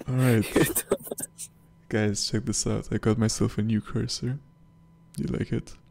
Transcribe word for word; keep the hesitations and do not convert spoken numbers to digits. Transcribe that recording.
Alright, guys, check this out. I got myself a new cursor. You like it?